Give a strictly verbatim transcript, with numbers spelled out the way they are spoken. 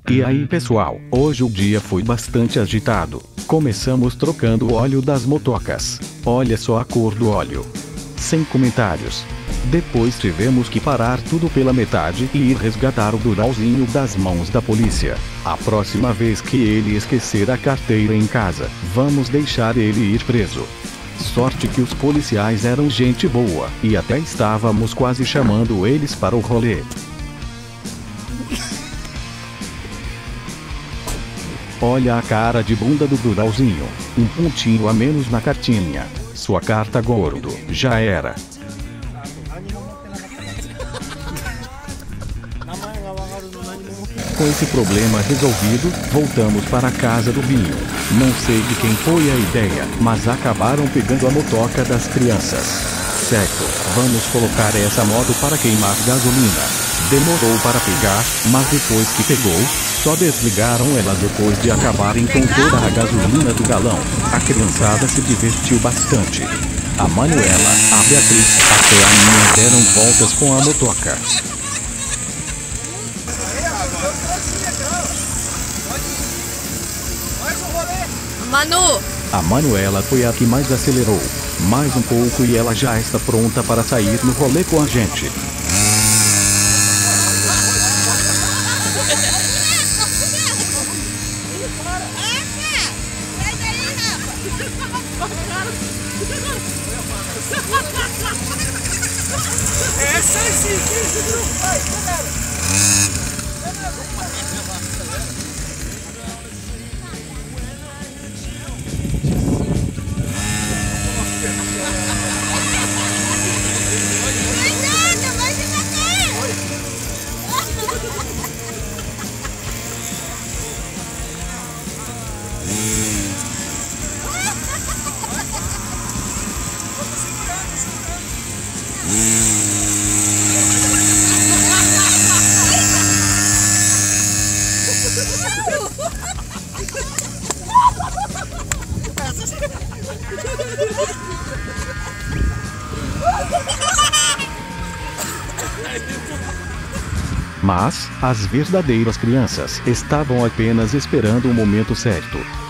E aí pessoal, hoje o dia foi bastante agitado. Começamos trocando o óleo das motocas. Olha só a cor do óleo. Sem comentários. Depois tivemos que parar tudo pela metade e ir resgatar o Duralzinho das mãos da polícia. A próxima vez que ele esquecer a carteira em casa, vamos deixar ele ir preso. Sorte que os policiais eram gente boa, e até estávamos quase chamando eles para o rolê. Olha a cara de bunda do Duralzinho. Um pontinho a menos na cartinha. Sua carta gordo, já era. Com esse problema resolvido, voltamos para a casa do Binho. Não sei de quem foi a ideia, mas acabaram pegando a motoca das crianças. Certo, vamos colocar essa moto para queimar gasolina. Demorou para pegar, mas depois que pegou, só desligaram ela depois de acabarem com toda a gasolina do galão. A criançada se divertiu bastante. A Manuela, a Beatriz, até a Nina deram voltas com a motoca. Manu! A Manuela foi a que mais acelerou. Mais um pouco e ela já está pronta para sair no rolê com a gente. Essa sim, vai, galera. Mas, as verdadeiras crianças estavam apenas esperando o momento certo.